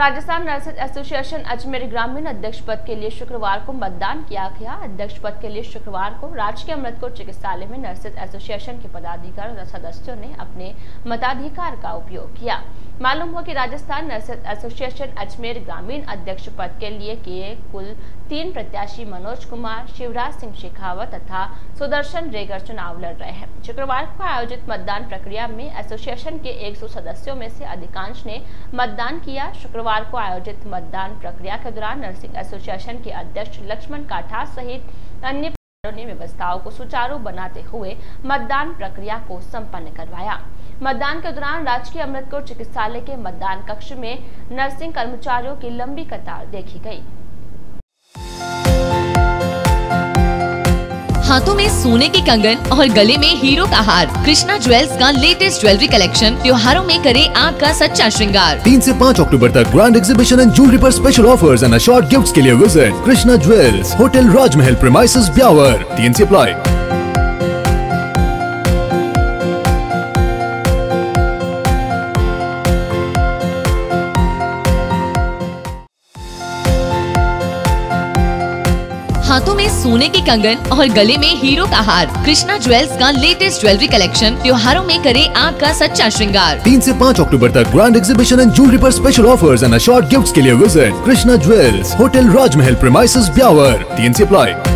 Rajasthan nurses association Ajmer ग्रामीण अध्यक्ष पद के लिए शुक्रवार को मतदान किया गया। अध्यक्ष पद के लिए शुक्रवार को राजकीय अमृतकोट चिकित्सालय में नर्सेज एसोसिएशन के पदाधिकारियों और सदस्यों ने अपने मताधिकार का उपयोग किया। मालूम हो कि राजस्थान नर्सेज एसोसिएशन अजमेर ग्रामीण अध्यक्ष पद के लिए कुल 3 प्रत्याशी मनोज कुमार, शिवराज सिंह शेखावत तथा सुदर्शन रेगर चुनाव लड़ रहे हैं। शुक्रवार को आयोजित मतदान प्रक्रिया में एसोसिएशन के 100 सदस्यों में से अधिकांश ने मतदान किया। शुक्रवार को आयोजित मतदान प्रक्रिया के दौरान नर्सिंग एसोसिएशन के अध्यक्ष लक्ष्मण काठा सहित अन्य ने व्यवस्थाओं को सुचारू बनाते हुए मतदान प्रक्रिया को संपन्न करवाया। मतदान के दौरान राजकीय अमृतकोट चिकित्सालय के मतदान कक्ष में नर्सिंग कर्मचारियों की लंबी कतार देखी गई। हाथों में सोने के कंगन और गले में हीरो का हार। कृष्णा ज्वेल्स का लेटेस्ट ज्वेलरी कलेक्शन त्योहारों में करे आपका सच्चा श्रृंगार। 3 से 5 अक्टूबर तक ग्रैंड एग्जीबिशन एंड ज्वेलरी पर special offers and assured gifts के लिए visit Krishna jewels, hotel Rajmahal premises, Beawar. TNC अप्लाई। हाथों में सोने के कंगन और गले में हीरो का हार। कृष्णा ज्वेल्स का लेटेस्ट ज्वेलरी कलेक्शन त्योहारों में करे आपका सच्चा श्रृंगार। 3 से 5 अक्टूबर तक ग्रैंड एग्जीबिशन एंड ज्वेलरी पर special offers and assured gifts के लिए visit Krishna jewels, hotel Rajmahal premises, Beawar. TNC apply.